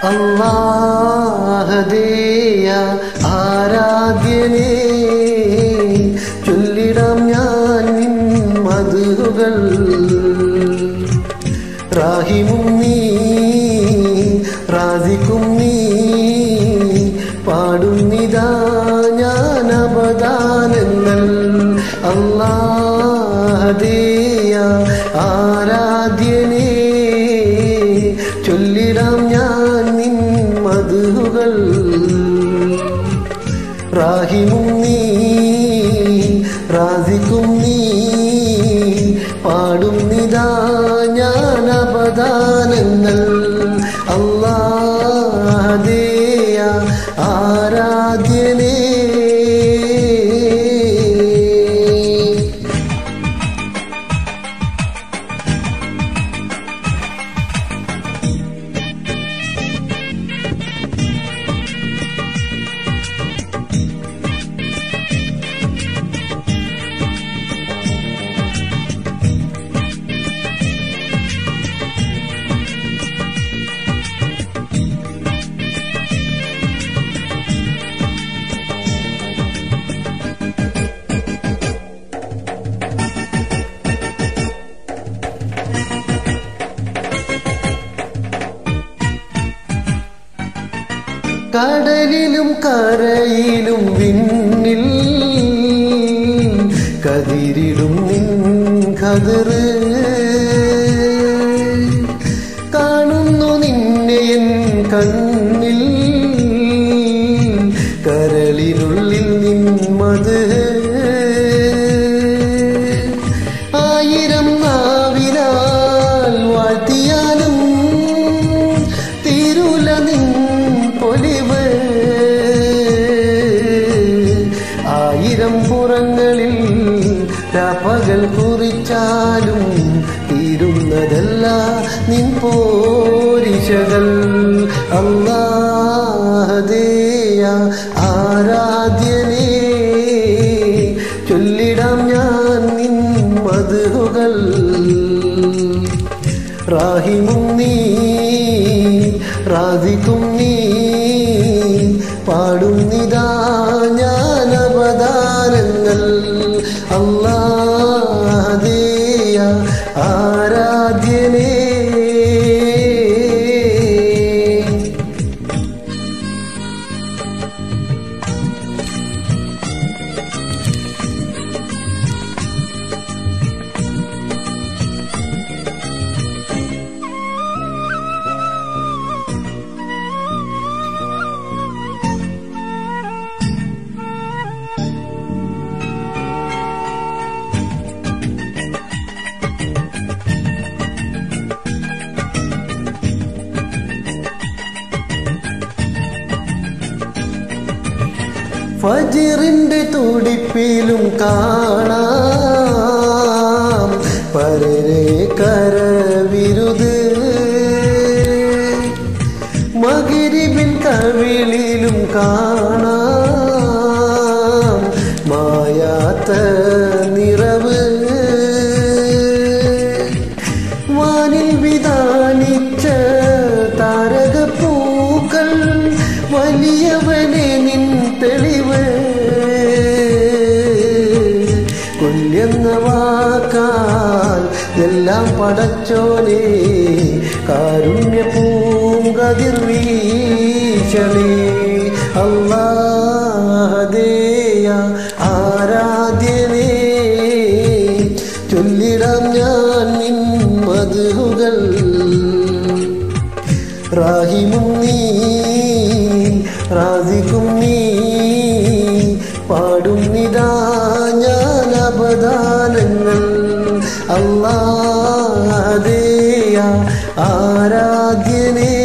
അല്ലാഹുദേയ ആരാധ്യനേ, ചൊല്ലിടാം ഞാൻ നിൻ മദ്ഹുകൾ. റാഹിമും നീ റാസിഖും നീ, പാടുന്നിതാ ഞാൻ അപദാനങ്ങൾ. അല്ലാഹുദേയ ആരാധ്യനേ, ചൊല്ലിടാം ഞാൻ നിൻ മദ്ഹുകൾ. റാഹിമും നീ റാസിഖും നീ, പാടുന്നിതാ ഞാൻ അപദാനങ്ങൾ. അല്ലാഹുദേയ ആരാധ്യനേ. കടലിലും കരയിലും വിണ്ണിൽ കതിരിടും നിൻ ഖദർ. കാണുന്നു നിന്നെ എൻ കണ്ണിൽ, കരളിനുള്ളിൽ നിൻ മദ്ഹ്. ആയിരം നാവിനാൽ വാഴ്ത്തിയാലും തീരുല നിൻ പൊലിവ്. ആയിരം പുറങ്ങളിൽ രാപ്പകൽ കുറിച്ചാലും തീരുന്നതല്ല നിൻ പോരിശകൾ. അല്ലാഹുദേയ ആരാധ്യനേ, ചൊല്ലിടാം ഞാൻ നിൻ മദ്ഹുകൾ. റാഹിമും നീ റാസിഖും നീ, പാടുന്നിതാ ഞാൻ അപദാനങ്ങൾ. അല്ലാഹുദേയ ആരാധ്യനേ. ഫജ്റിന്റെ തുടിപ്പിലും കാണാം പരരെ കരവിരുത്. മഗ്രിബിൻ കവിളിലും കാണാം മായാത്ത നിറവ്. വാനിൽ വിധാനിച്ച താരകപ്പൂക്കൾ, വലിയവനെ നിൻ തെളിവ്. കൊല്ലുന്ന വാക്കാൽ എല്ലാം പടച്ചോനെ, കാരുണ്യ പൂങ്കതിർ വീശണേ. അല്ലാഹുദേയ ആരാധ്യനേ, ചൊല്ലിടാം ഞാൻ നിൻ മദ്ഹുകൾ. റാഹിമും നീ റാസിഖും നീ, പാടുന്നിതാ ഞാൻ അപദാനങ്ങൾ. അല്ലാഹുദേയ ആരാധ്യനേ.